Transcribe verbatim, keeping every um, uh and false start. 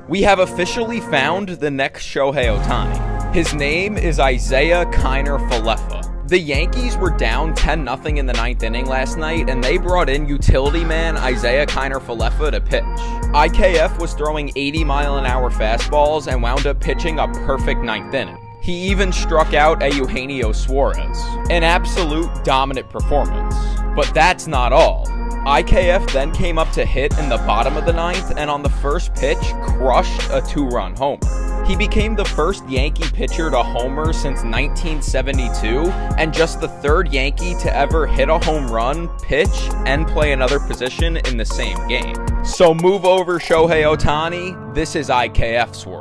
We have officially found the next Shohei Ohtani. His name is Isiah Kiner Falefa. The Yankees were down ten nothing in the ninth inning last night, and they brought in utility man Isiah Kiner Falefa to pitch. I K F was throwing eighty mile an hour fastballs and wound up pitching a perfect ninth inning. He even struck out a Eugenio Suarez. An absolute dominant performance. But that's not all. I K F then came up to hit in the bottom of the ninth, and on the first pitch, crushed a two-run homer. He became the first Yankee pitcher to homer since nineteen seventy-two, and just the third Yankee to ever hit a home run, pitch, and play another position in the same game. So move over, Shohei Ohtani. This is I K F's world.